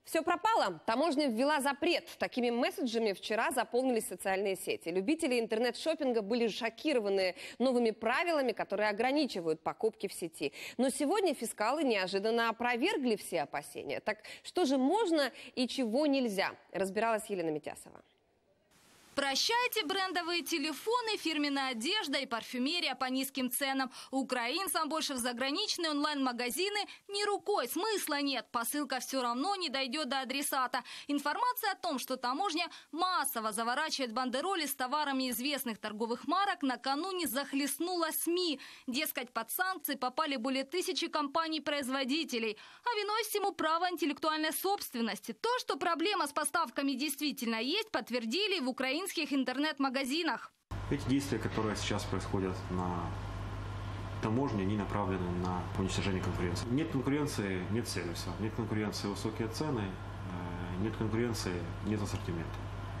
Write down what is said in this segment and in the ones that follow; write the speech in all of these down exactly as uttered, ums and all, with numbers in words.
Все пропало? Таможня ввела запрет. Такими месседжами вчера заполнились социальные сети. Любители интернет-шоппинга были шокированы новыми правилами, которые ограничивают покупки в сети. Но сегодня фискалы неожиданно опровергли все опасения. Так что же можно и чего нельзя? Разбиралась Елена Митясова. Прощайте брендовые телефоны, фирменная одежда и парфюмерия по низким ценам. Украинцам больше в заграничные онлайн-магазины ни рукой, смысла нет. Посылка все равно не дойдет до адресата. Информация о том, что таможня массово заворачивает бандероли с товарами известных торговых марок, накануне захлестнула СМИ. Дескать, под санкции попали более тысячи компаний-производителей. А виной всему право интеллектуальной собственности. То, что проблема с поставками действительно есть, подтвердили в украинских интернет-магазинах. Эти действия, которые сейчас происходят на таможне, они направлены на уничтожение конкуренции. Нет конкуренции, нет сервиса. Нет конкуренции, высокие цены. Нет конкуренции, нет ассортимента.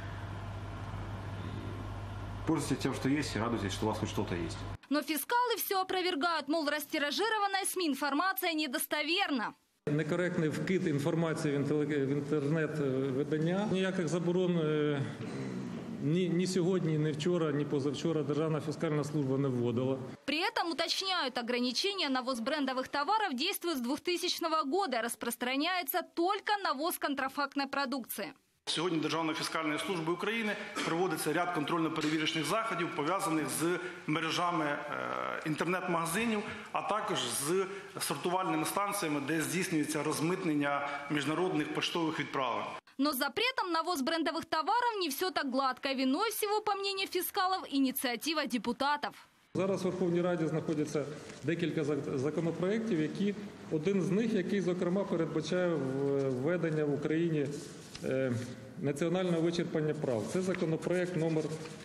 Пользуйтесь тем, что есть, и радуйтесь, что у вас хоть что-то есть. Но фискалы все опровергают, мол, растиражированная СМИ інформація недостовірна. Некоректний вкид інформації в інтернет-видання. Ніяких заборон ні, ні сьогодні, ні вчора, ні позавчора Державна фіскальна служба не вводила. При этом уточняют, ограничения на ввоз брендовых товаров действуют с двухтысячного года. Распространяется только на ввоз контрафактной продукции. Сьогодні Державною фіскальною службою України проводиться ряд контрольно-перевірочних заходів, пов'язаних з мережами інтернет-магазинів, а також з сортувальними станціями, де здійснюється розмитнення міжнародних поштових відправлень. Но с запретом на ввоз брендовых товаров не все так гладко. Виной всего, по мнению фискалов, инициатива депутатов. Зараз в Верховній Раді знаходяться декілька законопроєктів, які один з них, який, зокрема, передбачає введення в Україні національного вичерпання прав. Це законопроект номер,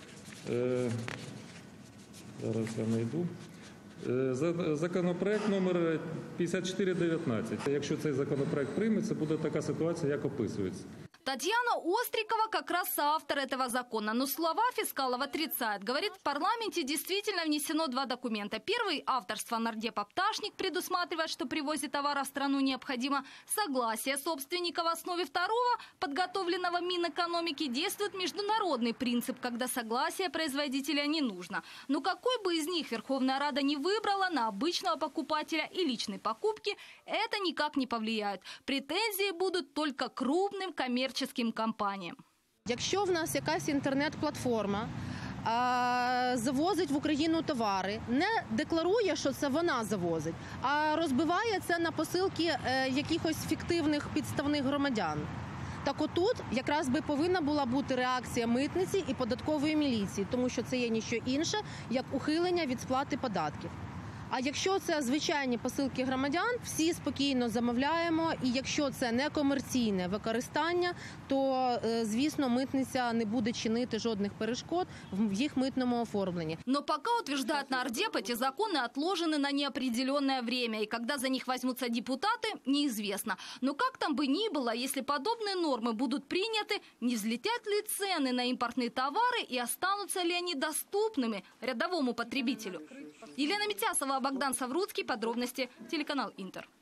зараз я знайду, законопроект номер п'ятдесят чотири дев'ятнадцять. Якщо цей законопроект прийметься, буде така ситуація, як описується. Татьяна Острикова как раз соавтор этого закона. Но слова фискалов отрицает. Говорит, в парламенте действительно внесено два документа. Первый – авторство нардепа «Пташник» предусматривает, что при ввозе товара в страну необходимо согласие собственника. В основе второго, подготовленного Минэкономики, действует международный принцип, когда согласие производителя не нужно. Но какой бы из них Верховная Рада не выбрала, на обычного покупателя и личной покупки это никак не повлияет. Претензии будут только крупным коммерческим компаніям. Якщо в нас якась інтернет-платформа а, завозить в Україну товари, не декларує, що це вона завозить, а розбиває це на посилки е, якихось фіктивних підставних громадян, так отут якраз би повинна була бути реакція митниці і податкової міліції, тому що це є ніщо інше, як ухилення від сплати податків. А якщо це звичайні посилки громадян, всі спокійно замовляємо, і якщо це не комерційне використання, то, звісно, митниця не буде чинити жодних перешкод в їх митному оформленні. Но пока, утверждает нардеп, эти законы отложены на неопределенное время, и когда за них возьмутся депутаты, неизвестно. Но как там бы ни было, если подобные нормы будут приняты, не взлетят ли цены на импортные товары и останутся ли они доступными рядовому потребителю? Елена Митясова, Богдан Савруцкий. Подробности телеканал Интер.